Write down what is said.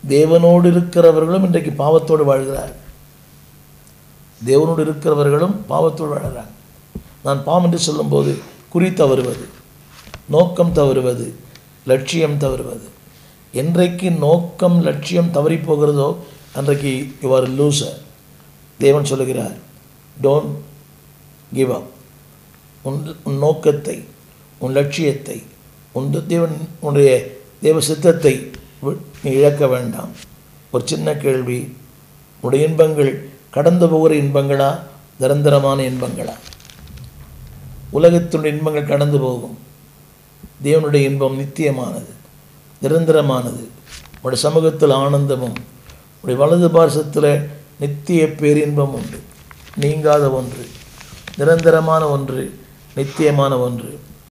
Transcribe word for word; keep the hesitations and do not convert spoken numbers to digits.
தேவனோடு இருக்கிறவர்களும் இன்றைக்கு பாவத்தோடு வாழ்கிறார். தேவனோடு இருக்கிறவர்களும் பாவத்தோடு வாழ்கிறார். நான் பாவம் என்று சொல்லும்போது குறி தவறுவது, நோக்கம் தவறுவது, லட்சியம் தவறுவது. என்றைக்கு நோக்கம் லட்சியம் தவறி போகிறதோ அன்றைக்கு யூ ஆர் லூசர். தேவன் சொல்லுகிறார், டோன்ட் கிவ் அப். உன் உன் நோக்கத்தை, உன் லட்சியத்தை, உன் தேவன் உன்னுடைய தேவ சித்தத்தை நீ இழக்க வேண்டாம். ஒரு சின்ன கேள்வி, உடைய இன்பங்கள் கடந்து போகிற இன்பங்களா, நிரந்தரமான இன்பங்களா? உலகத்தினுடைய இன்பங்கள் கடந்து போகும். தேவனுடைய இன்பம் நித்தியமானது, நிரந்தரமானது. உடைய சமூகத்தில் ஆனந்தமும், உடைய வலது பார்சத்தில் நித்திய பேரின்பம் உண்டு. நீங்காத ஒன்று, நிரந்தரமான ஒன்று, நித்தியமான ஒன்று.